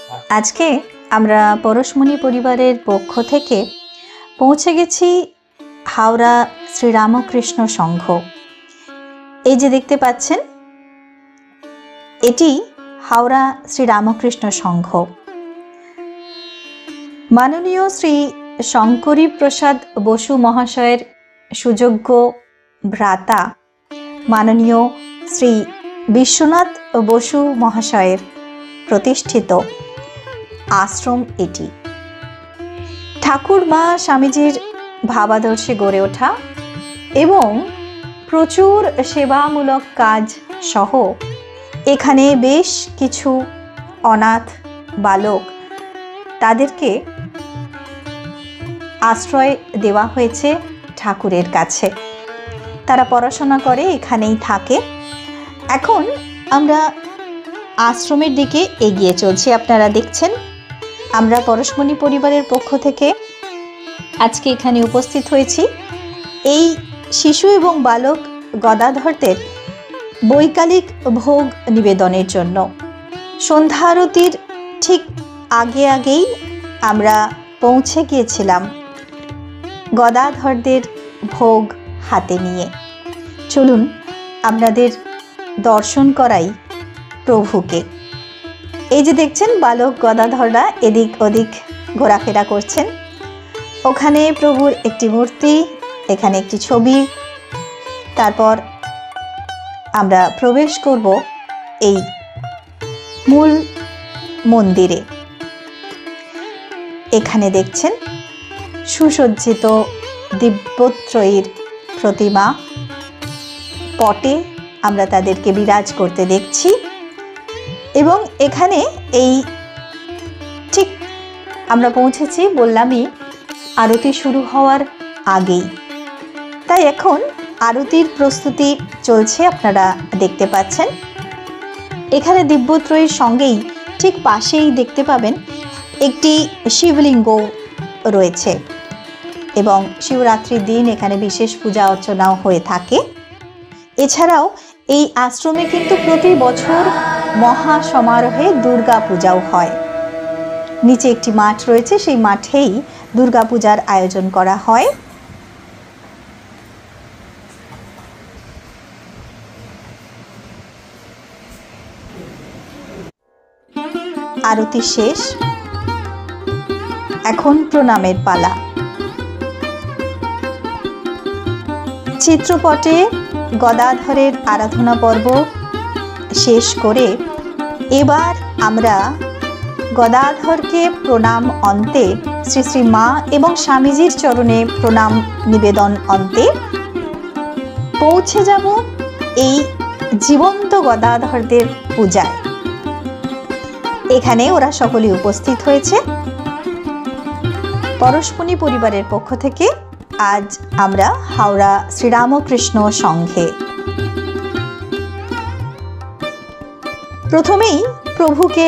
আজকে আমরা পরশমণি পরিবারের পক্ষ থেকে পৌঁছে গেছি হাওড়া শ্রীরামকৃষ্ণ সংঘ। এই যে দেখতে পাচ্ছেন, এটি হাওড়া শ্রীরামকৃষ্ণ সংঘ। মাননীয় শ্রী শঙ্করী প্রসাদ বসু মহাশয়ের সুযোগ্য ভ্রাতা মাননীয় শ্রী বিশ্বনাথ বসু মহাশয়ের প্রতিষ্ঠিত আশ্রম এটি। ঠাকুর মা স্বামীজির ভাবাদর্শে গড়ে ওঠা এবং প্রচুর সেবামূলক কাজ সহ এখানে বেশ কিছু অনাথ বালক, তাদেরকে আশ্রয় দেওয়া হয়েছে ঠাকুরের কাছে। তারা পড়াশোনা করে, এখানেই থাকে। এখন আমরা আশ্রমের দিকে এগিয়ে চলছি। আপনারা দেখছেন, আমরা পরশমণি পরিবারের পক্ষ থেকে আজকে এখানে উপস্থিত হয়েছি এই শিশু এবং বালক গদাধরদের বৈকালিক ভোগ নিবেদনের জন্য। সন্ধ্যা আরতির ঠিক আগেই আমরা পৌঁছে গিয়েছিলাম গদাধরদের ভোগ হাতে নিয়ে। চলুন আপনাদের দর্শন করাই প্রভুকে। এই যে দেখছেন, বালক গদাধররা এদিক ওদিক ঘোরাফেরা করছেন। ওখানে প্রভুর একটি মূর্তি, এখানে একটি ছবি। তারপর আমরা প্রবেশ করব এই মূল মন্দিরে। এখানে দেখছেন সুসজ্জিত দিব্যত্রয়ীর প্রতিমা, পটে আমরা তাদেরকে বিরাজ করতে দেখছি। এবং এখানে এই ঠিক আমরা পৌঁছেছি, বললামই, আরতি শুরু হওয়ার আগেই। তাই এখন আরতির প্রস্তুতি চলছে, আপনারা দেখতে পাচ্ছেন। এখানে দিব্যত্রয়ীর সঙ্গেই ঠিক পাশেই দেখতে পাবেন একটি শিবলিঙ্গ রয়েছে এবং শিবরাত্রির দিন এখানে বিশেষ পূজা অর্চনাও হয়ে থাকে। এছাড়াও এই আশ্রমে কিন্তু প্রতি বছর মহা সমারোহে দুর্গা পূজাও হয়। নিচে একটি মাঠ রয়েছে, সেই মাঠেই দুর্গা পূজার আয়োজন করা হয়। আরতি শেষ, এখন প্রণামের পালা। চিত্রপটে গদাধরের আরাধনা পর্ব শেষ করে এবার আমরা গদাধরকে প্রণাম অন্তে, শ্রী শ্রী মা এবং স্বামীজির চরণে প্রণাম নিবেদন অন্তে পৌঁছে যাব এই জীবন্ত গদাধরদের পূজায়। এখানে ওরা সকলে উপস্থিত হয়েছে। পরশমণি পরিবারের পক্ষ থেকে আজ আমরা হাওড়া শ্রীরামকৃষ্ণ সংঘে। প্রথমেই প্রভুকে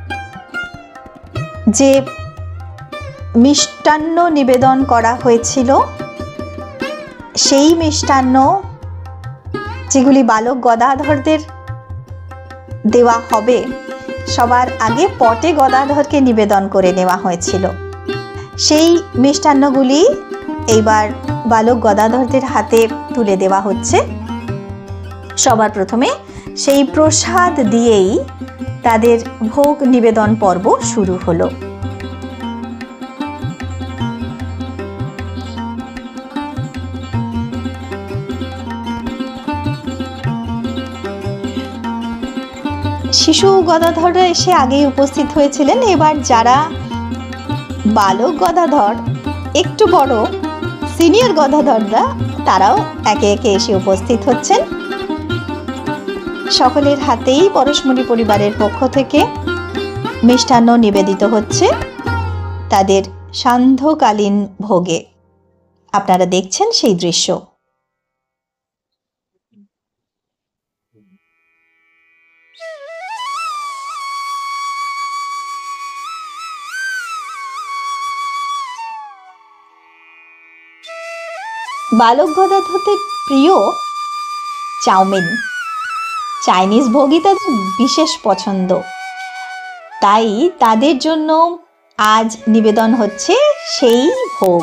যে মিষ্টান্ন নিবেদন করা হয়েছিল, সেই মিষ্টান্ন যেগুলি বালক গদাধরদের দেওয়া হবে, সবার আগে পটে গদাধরকে নিবেদন করে নেওয়া হয়েছিল। সেই মিষ্টান্নগুলি এইবার বালক গদাধরদের হাতে তুলে দেওয়া হচ্ছে। সবার প্রথমে সেই প্রসাদ দিয়েই তাদের ভোগ নিবেদন পর্ব শুরু হলো। শিশু গদাধররা এসে আগেই উপস্থিত হয়েছিলেন। এবার যারা বালক গদাধর, একটু বড় সিনিয়র গদাধররা, তারাও একে একে এসে উপস্থিত হচ্ছেন। সকলের হাতেই পরশমণি পরিবারের পক্ষ থেকে মিষ্টান্ন নিবেদিত হচ্ছে তাদের সান্ধ্যকালীন ভোগে। আপনারা দেখছেন সেই দৃশ্য। বালক গদাধরদের প্রিয় চাউমিন, চাইনিজ ভোগই তাদের বিশেষ পছন্দ। তাই তাদের জন্য আজ নিবেদন হচ্ছে সেই ভোগ।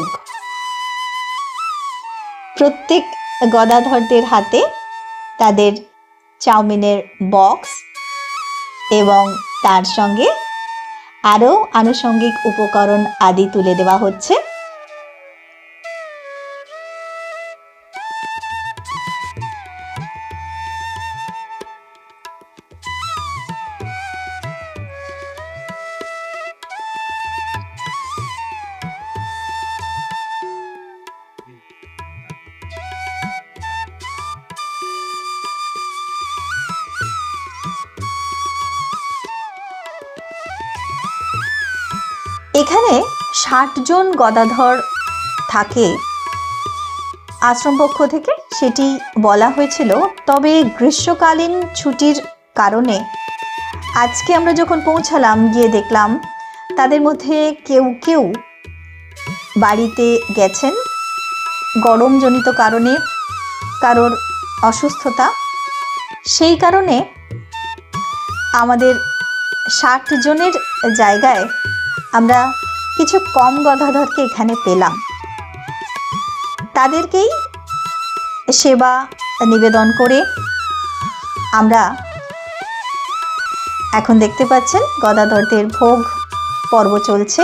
প্রত্যেক গদাধরদের হাতে তাদের চাউমিনের বক্স এবং তার সঙ্গে আরও আনুষঙ্গিক উপকরণ আদি তুলে দেওয়া হচ্ছে। এখানে ৬০ জন গদাধর থাকে আশ্রম পক্ষ থেকে, সেটি বলা হয়েছিল। তবে গ্রীষ্মকালীন ছুটির কারণে আজকে আমরা যখন পৌঁছালাম, গিয়ে দেখলাম তাদের মধ্যে কেউ কেউ বাড়িতে গেছেন গরমজনিত কারণে, কারোর অসুস্থতা। সেই কারণে আমাদের ৬০ জনের জায়গায় আমরা কিছু কম গদাধরকে এখানে পেলাম। তাদেরকেই সেবা নিবেদন করে আমরা এখন দেখতে পাচ্ছেন গদাধরদের ভোগ পর্ব চলছে।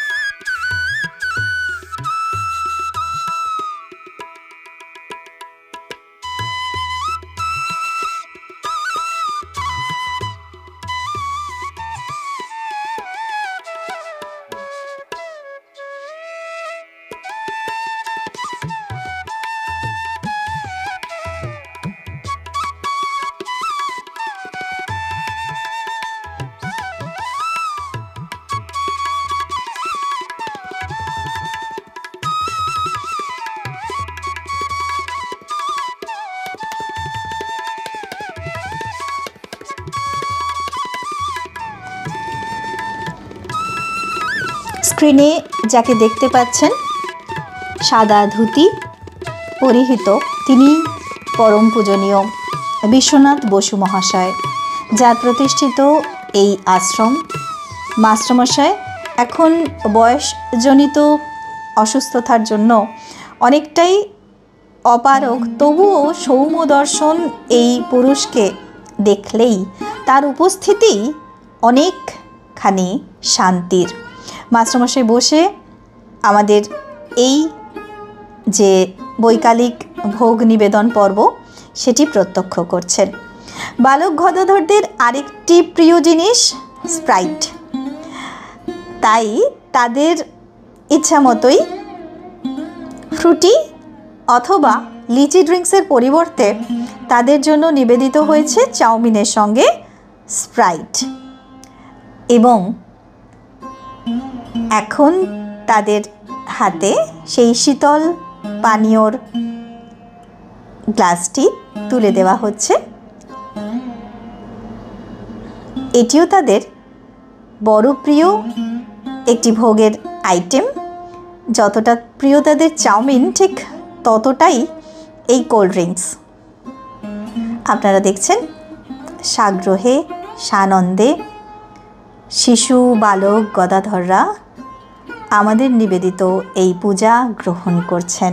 স্ক্রিনে যাকে দেখতে পাচ্ছেন সাদা ধুতি পরিহিত, তিনি পরম পূজনীয় বিশ্বনাথ বসু মহাশয়, যার প্রতিষ্ঠিত এই আশ্রম। মাস্টারমশাই এখন বয়সজনিত অসুস্থতার জন্য অনেকটাই অপারগ, তবুও সৌম্য দর্শন এই পুরুষকে দেখলেই তার উপস্থিতি অনেকখানি শান্তির। মাস্টারমশাই বসে আমাদের এই যে বৈকালিক ভোগ নিবেদন পর্ব সেটি প্রত্যক্ষ করছেন। বালক গদাধরদের আরেকটি প্রিয় জিনিস স্প্রাইট, তাই তাদের ইচ্ছা মতোই ফ্রুটি অথবা লিচি ড্রিঙ্কসের পরিবর্তে তাদের জন্য নিবেদিত হয়েছে চাউমিনের সঙ্গে স্প্রাইট। এবং এখন তাদের হাতে সেই শীতল পানীয়র গ্লাসটি তুলে দেওয়া হচ্ছে। এটিও তাদের বড় প্রিয় একটি ভোগের আইটেম। যতটা প্রিয় তাদের চাউমিন, ঠিক ততটাই এই কোল্ড ড্রিঙ্কস। আপনারা দেখছেন সাগ্রহে সানন্দে শিশু বালক গদাধররা আমাদের নিবেদিত এই পূজা গ্রহণ করছেন।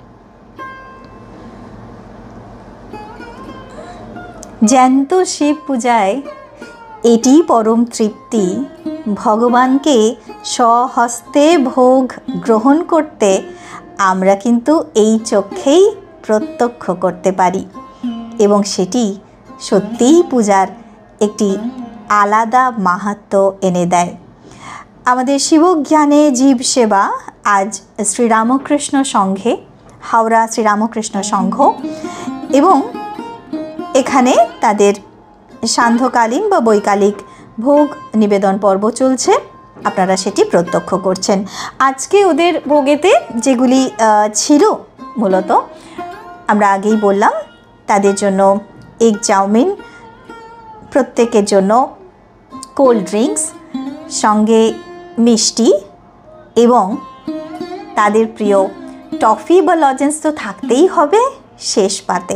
জ্যান্ত শিব পূজায় এটি পরম তৃপ্তি। ভগবানকে স্বহস্তে ভোগ গ্রহণ করতে আমরা কিন্তু এই চোখেই প্রত্যক্ষ করতে পারি, এবং সেটি সত্যিই পূজার একটি আলাদা মাহাত্ম্য এনে দেয়। আমাদের শিবজ্ঞানে জীব সেবা আজ শ্রীরামকৃষ্ণ সংঘে, হাওড়া শ্রীরামকৃষ্ণ সংঘ, এবং এখানে তাদের সান্ধ্যকালীন বা বৈকালিক ভোগ নিবেদন পর্ব চলছে। আপনারা সেটি প্রত্যক্ষ করছেন। আজকে ওদের ভোগেতে যেগুলি ছিল, মূলত আমরা আগেই বললাম, তাদের জন্য এগ চাউমিন, প্রত্যেকের জন্য কোল্ড ড্রিঙ্কস, সঙ্গে মিষ্টি এবং তাদের প্রিয় টফি বা লজেন্স তো থাকতেই হবে শেষ পাতে।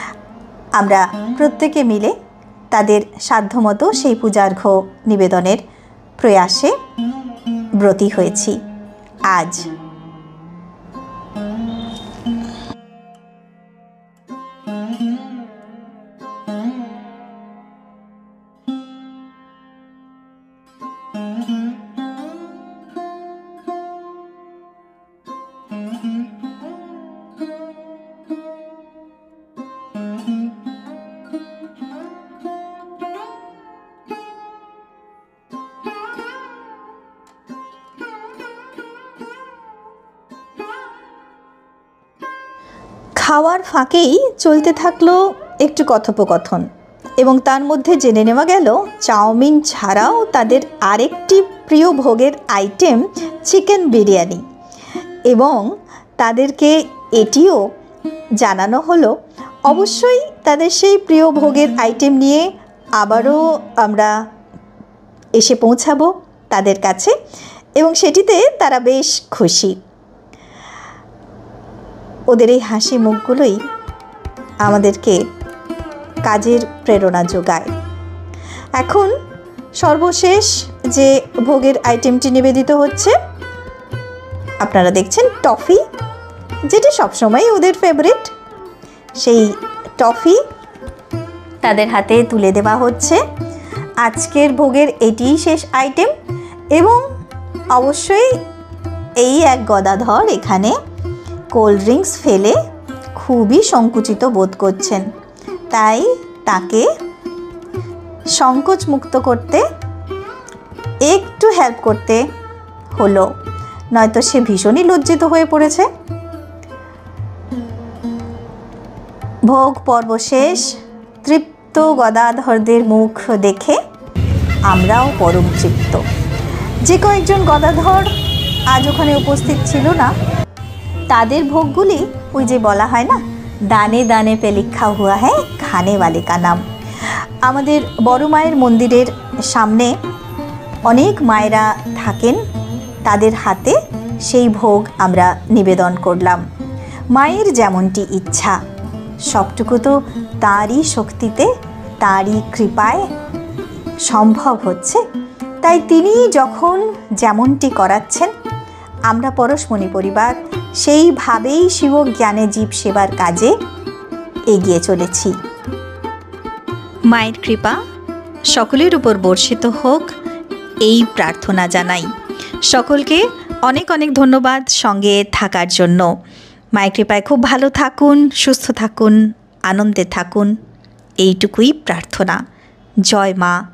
আমরা প্রত্যেকে মিলে তাদের সাধ্যমতো সেই পূজার্ঘ্য নিবেদনের প্রয়াসে ব্রতী হয়েছি আজ। খাওয়ার ফাঁকেই চলতে থাকলো একটু কথোপকথন এবং তার মধ্যে জেনে নেওয়া গেল চাউমিন ছাড়াও তাদের আরেকটি প্রিয় ভোগের আইটেম চিকেন বিরিয়ানি, এবং তাদেরকে এটিও জানানো হলো অবশ্যই তাদের সেই প্রিয় ভোগের আইটেম নিয়ে আবারও আমরা এসে পৌঁছাবো তাদের কাছে, এবং সেটিতে তারা বেশ খুশি। ওদের এই হাসি মুখগুলোই আমাদেরকে কাজের প্রেরণা যোগায়। এখন সর্বশেষ যে ভোগের আইটেমটি নিবেদিত হচ্ছে, আপনারা দেখছেন টফি, যেটি সবসময় ওদের ফেভারিট। সেই টফি তাদের হাতে তুলে দেওয়া হচ্ছে। আজকের ভোগের এটিই শেষ আইটেম, এবং অবশ্যই এই এক গদাধর এখানে কোল্ড ড্রিঙ্কস ফেলে খুবই সংকুচিত বোধ করছেন, তাই তাকে সংকোচ মুক্ত করতে একটু হেল্প করতে হলো, নয়তো সে ভীষণই লজ্জিত হয়ে পড়েছে। ভোগ পর্ব শেষ, তৃপ্ত গদাধরদের মুখ দেখে আমরাও পরম তৃপ্ত। যে কয়েকজন গদাধর আজ ওখানে উপস্থিত ছিল না, তাদের ভোগগুলি ওই যে বলা হয় না, দানে দানে পে লিখা হুয়া হ্যায় খানে ওয়ালে কা নাম। আমাদের বড় মায়ের মন্দিরের সামনে অনেক মায়েরা থাকেন, তাদের হাতে সেই ভোগ আমরা নিবেদন করলাম। মায়ের যেমনটি ইচ্ছা, সবটুকু তো তাঁরই শক্তিতে, তাঁরই কৃপায় সম্ভব হচ্ছে, তাই তিনি যখন যেমনটি করাচ্ছেন, আমরা পরশমণি পরিবার সেইভাবেই শিব জ্ঞানে জীব সেবার কাজে এগিয়ে চলেছি। মায়ের কৃপা সকলের উপর বর্ষিত হোক, এই প্রার্থনা জানাই। সকলকে অনেক অনেক ধন্যবাদ সঙ্গে থাকার জন্য। মায়ের কৃপায় খুব ভালো থাকুন, সুস্থ থাকুন, আনন্দে থাকুন, এইটুকুই প্রার্থনা। জয় মা।